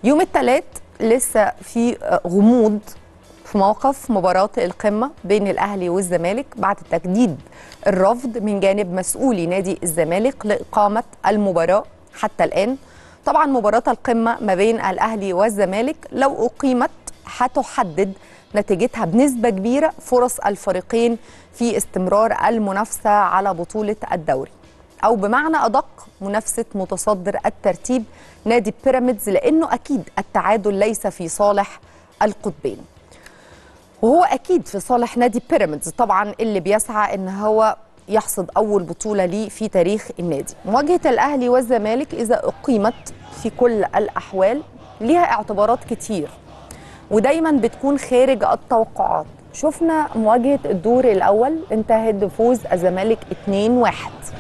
يوم الثلاث لسه في غموض في موقف مباراة القمة بين الأهلي والزمالك بعد تجديد الرفض من جانب مسؤولي نادي الزمالك لإقامة المباراة حتى الآن. طبعا مباراة القمة ما بين الأهلي والزمالك لو أقيمت هتحدد نتيجتها بنسبة كبيرة فرص الفريقين في استمرار المنافسة على بطولة الدوري، أو بمعنى أدق منافسة متصدر الترتيب نادي بيراميدز، لأنه أكيد التعادل ليس في صالح القطبين، وهو أكيد في صالح نادي بيراميدز طبعا اللي بيسعى إن هو يحصد أول بطولة ليه في تاريخ النادي. مواجهة الأهلي والزمالك إذا أقيمت في كل الأحوال ليها اعتبارات كتير ودايما بتكون خارج التوقعات. شفنا مواجهة الدور الأول انتهت بفوز الزمالك 2-1.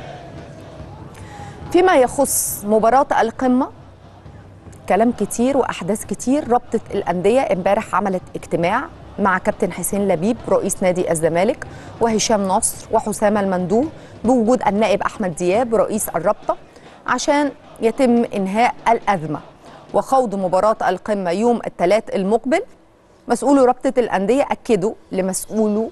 فيما يخص مباراة القمة كلام كتير وأحداث كتير. رابطة الأندية امبارح عملت اجتماع مع كابتن حسين لبيب رئيس نادي الزمالك وهشام نصر وحسام المندوه بوجود النائب أحمد دياب رئيس الرابطة عشان يتم إنهاء الأزمة وخوض مباراة القمة يوم الثلاث المقبل. مسؤولي رابطة الأندية أكدوا لمسؤولي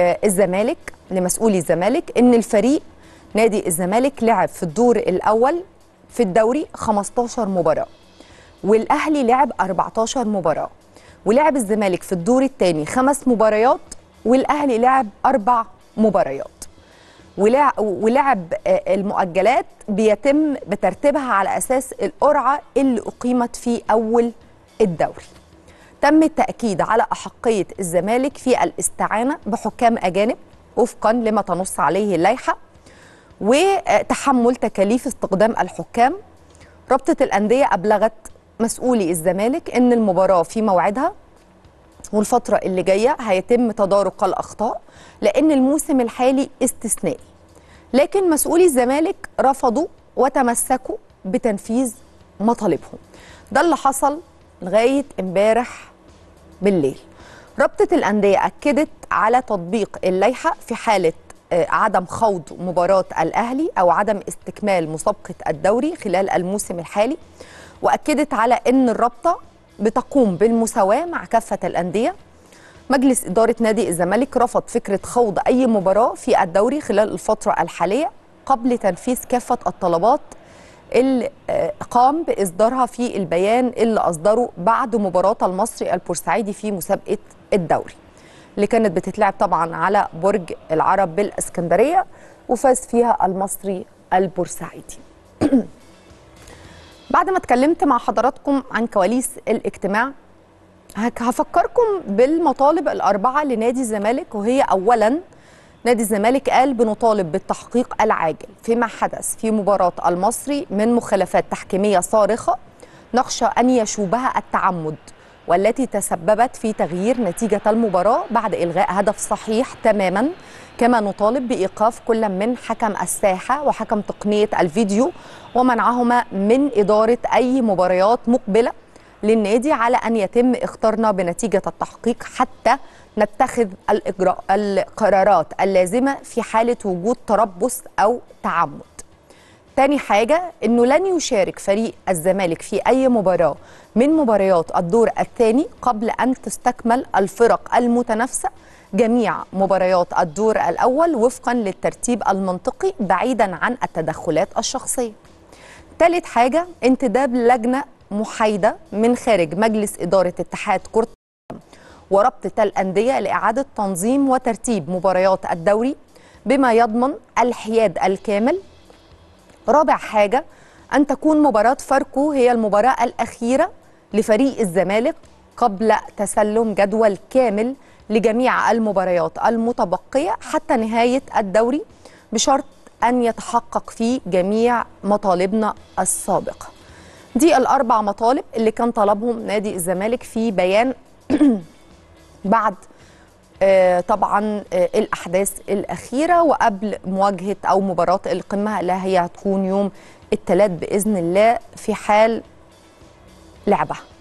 الزمالك إن الفريق نادي الزمالك لعب في الدور الأول في الدوري 15 مباراة، والأهلي لعب 14 مباراة، ولعب الزمالك في الدور الثاني 5 مباريات والأهلي لعب 4 مباريات، ولعب المؤجلات بيتم بترتيبها على أساس القرعة اللي أقيمت في أول الدوري. تم التأكيد على أحقية الزمالك في الاستعانة بحكام أجانب وفقا لما تنص عليه اللائحة وتحمل تكاليف استخدام الحكام. رابطة الأندية أبلغت مسؤولي الزمالك إن المباراة في موعدها والفترة اللي جاية هيتم تدارك الأخطاء لأن الموسم الحالي استثنائي، لكن مسؤولي الزمالك رفضوا وتمسكوا بتنفيذ مطالبهم. ده اللي حصل لغاية امبارح بالليل. رابطة الأندية أكدت على تطبيق اللائحة في حالة عدم خوض مباراة الأهلي أو عدم استكمال مسابقة الدوري خلال الموسم الحالي، وأكدت على أن الرابطة بتقوم بالمساواة مع كافة الأندية. مجلس إدارة نادي الزمالك رفض فكرة خوض أي مباراة في الدوري خلال الفترة الحالية قبل تنفيذ كافة الطلبات اللي قام بإصدارها في البيان اللي أصدره بعد مباراة المصري البورسعيدي في مسابقة الدوري اللي كانت بتتلعب طبعا على برج العرب بالإسكندرية وفاز فيها المصري البورسعيدي. بعد ما اتكلمت مع حضراتكم عن كواليس الاجتماع هفكركم بالمطالب الأربعة لنادي الزمالك، وهي أولا نادي الزمالك قال بنطالب بالتحقيق العاجل فيما حدث في مباراة المصري من مخالفات تحكيمية صارخة نخشى أن يشوبها التعمد والتي تسببت في تغيير نتيجة المباراة بعد إلغاء هدف صحيح تماما. كما نطالب بإيقاف كل من حكم الساحة وحكم تقنية الفيديو ومنعهما من إدارة أي مباريات مقبلة للنادي على أن يتم اختارنا بنتيجة التحقيق حتى نتخذ القرارات اللازمة في حالة وجود تربص أو تعمد. تاني حاجة إنه لن يشارك فريق الزمالك في أي مباراة من مباريات الدور الثاني قبل أن تستكمل الفرق المتنافسة جميع مباريات الدور الأول وفقا للترتيب المنطقي بعيدا عن التدخلات الشخصية. ثالث حاجة انتداب لجنة محايدة من خارج مجلس إدارة اتحاد كرة ورابطة الأندية لإعادة تنظيم وترتيب مباريات الدوري بما يضمن الحياد الكامل. رابع حاجة أن تكون مباراة فاركو هي المباراة الأخيرة لفريق الزمالك قبل تسلم جدول كامل لجميع المباريات المتبقية حتى نهاية الدوري بشرط أن يتحقق فيه جميع مطالبنا السابقة. دي الأربع مطالب اللي كان طلبهم نادي الزمالك في بيان بعد طبعا الأحداث الأخيرة وقبل مواجهة أو مباراة القمة اللي هي هتكون يوم الثلاث بإذن الله في حال لعبها.